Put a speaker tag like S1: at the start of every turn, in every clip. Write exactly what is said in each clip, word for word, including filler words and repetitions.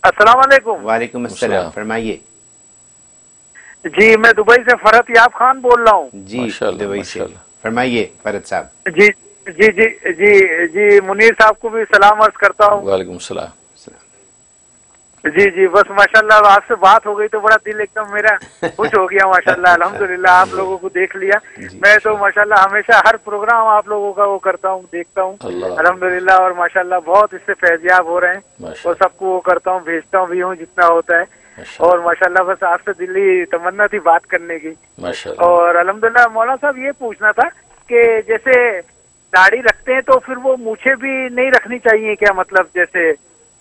S1: السلام علیکم۔
S2: وعلیکم السلام، فرمائیے۔
S1: جی میں دبئی سے فرحت یاب خان بول رہا ہوں۔
S2: جی دبئی سے، فرمائیے فرحت صاحب۔
S1: جی جی جی جی جی منیر صاحب کو بھی سلام عرض کرتا ہوں۔
S3: وعلیکم السلام۔
S1: جی جی بس ماشاءاللہ آپ سے بات ہو گئی تو بڑا دل ایک دم میرا خوش ہو گیا ماشاءاللہ، الحمدللہ آپ لوگوں کو دیکھ لیا۔ میں تو ماشاءاللہ ہمیشہ ہر پروگرام آپ لوگوں کا وہ کرتا ہوں، دیکھتا ہوں الحمدللہ، اور ماشاءاللہ بہت اس سے فیضیاب ہو رہے ہیں، اور سب کو وہ کرتا ہوں، بھیجتا بھی ہوں جتنا ہوتا ہے، اور ماشاءاللہ بس آپ سے دلی تمنا تھی بات کرنے کی۔ اور الحمدللہ مولانا صاحب یہ پوچھنا تھا کہ جیسے داڑھی رکھتے ہیں تو پھر وہ مونچھیں بھی نہیں رکھنی چاہیے کیا؟ مطلب جیسے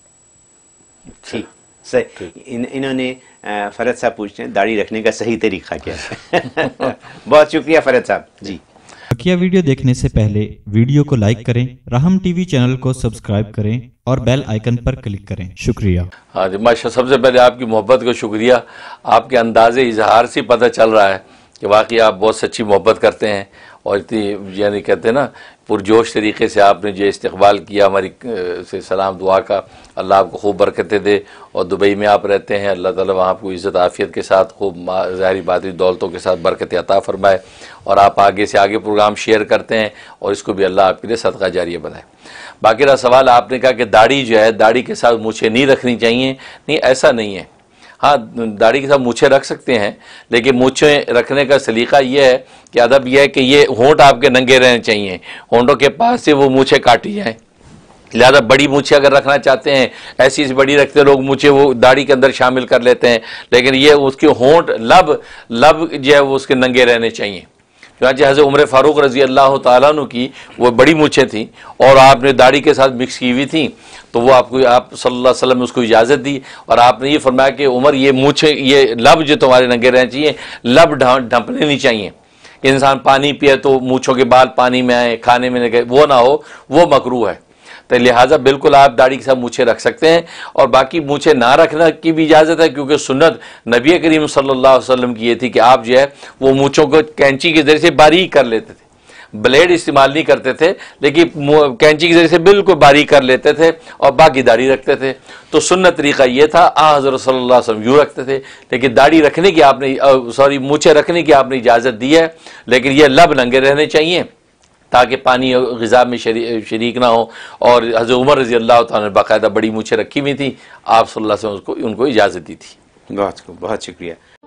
S2: ٹھیک صحیح، انہوں نے فرحت صاحب پوچھتے ہیں داڑھی رکھنے کا صحیح طریقہ کیا ہے؟ بہت شکریہ فرحت صاحب۔ جی
S4: بقیہ ویڈیو دیکھنے سے پہلے ویڈیو کو لائک کریں، رحم ٹی وی چینل کو سبسکرائب کریں اور بیل آئیکن پر کلک کریں۔ شکریہ۔
S3: ہاں جی ماشاء سب سے پہلے آپ کی محبت کو شکریہ، آپ کے انداز اظہار سے پتہ چل رہا ہے کہ واقعی آپ بہت سچی محبت کرتے ہیں، اور اتنی یعنی کہتے ہیں نا پرجوش طریقے سے آپ نے جو استقبال کیا ہماری سے سلام دعا کا، اللہ آپ کو خوب برکتیں دے، اور دبئی میں آپ رہتے ہیں، اللہ تعالیٰ وہاں آپ کو عزت عافیت کے ساتھ خوب ظاہری باطنی دولتوں کے ساتھ برکت عطا فرمائے، اور آپ آگے سے آگے پروگرام شیئر کرتے ہیں، اور اس کو بھی اللہ آپ کے لیے صدقہ جاریہ بنائے۔ باقی رہا سوال آپ نے کہا کہ داڑھی جو ہے داڑھی کے ساتھ مونچھیں نہیں رکھنی چاہیے، نہیں ایسا نہیں ہے، ہاں داڑھی کے ساتھ مونچھیں رکھ سکتے ہیں، لیکن مونچھیں رکھنے کا سلیقہ یہ ہے کہ ادب یہ ہے کہ یہ ہونٹ آپ کے ننگے رہنے چاہیے، ہونٹوں کے پاس سے وہ مونچھیں کاٹی جائیں، لہذا بڑی مونچھیں اگر رکھنا چاہتے ہیں، ایسی ایسی بڑی رکھتے لوگ مونچھیں وہ داڑھی کے اندر شامل کر لیتے ہیں، لیکن یہ اس کے ہونٹ لب لب جو ہے وہ اس کے ننگے رہنے چاہیے۔ چنانچہ حضرت عمر فاروق رضی اللہ تعالیٰ عنہ کی وہ بڑی مونچھیں تھیں اور آپ نے داڑھی کے ساتھ مکس کی ہوئی تھیں، تو وہ آپ کو آپ صلی اللہ علیہ وسلم نے اس کو اجازت دی، اور آپ نے یہ فرمایا کہ عمر یہ مونچھیں یہ لب جو تمہارے ننگے رہنے چاہیے، لب ڈھانپنے نہیں چاہیے، انسان پانی پیے تو مونچھوں کے بال پانی میں آئیں، کھانے میں نہ وہ نہ ہو، وہ مکروہ ہے، تو لہٰذا بالکل آپ داڑھی کے ساتھ مونچھیں رکھ سکتے ہیں، اور باقی مونچھیں نہ رکھنا کی بھی اجازت ہے، کیونکہ سنت نبی کریم صلی اللہ علیہ وسلم کی یہ تھی کہ آپ جو ہے وہ مونچھوں کو کینچی کے ذریعے سے باریک کر لیتے تھے، بلیڈ استعمال نہیں کرتے تھے، لیکن کینچی کے ذریعے سے بالکل باریک کر لیتے تھے اور باقی داڑھی رکھتے تھے۔ تو سنت طریقہ یہ تھا، آ حضرت صلی اللہ علیہ وسلم یوں رکھتے تھے، لیکن داڑھی رکھنے کی آپ نے سوری مونچھیں رکھنے کی آپ نے اجازت دی ہے، لیکن یہ لب ننگے رہنے چاہیے تاکہ پانی غذا میں شریک نہ ہو، اور حضرت عمر رضی اللہ تعالیٰ نے باقاعدہ بڑی مونچھیں رکھی ہوئی تھیں، آپ صلی اللہ علیہ وسلم کو ان کو اجازت دی تھی۔
S2: بہت بہت شکریہ۔